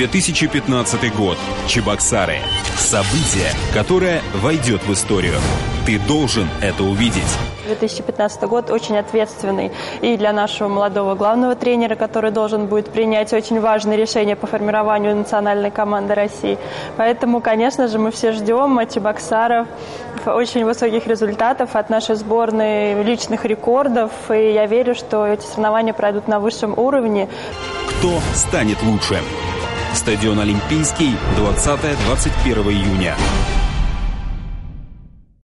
2015 год. Чебоксары. Событие, которое войдет в историю. Ты должен это увидеть. 2015 год очень ответственный и для нашего молодого главного тренера, который должен будет принять очень важные решения по формированию национальной команды России. Поэтому, конечно же, мы все ждем от чебоксаров очень высоких результатов, от нашей сборной личных рекордов. И я верю, что эти соревнования пройдут на высшем уровне. Кто станет лучше? Стадион Олимпийский, 20-21 июня.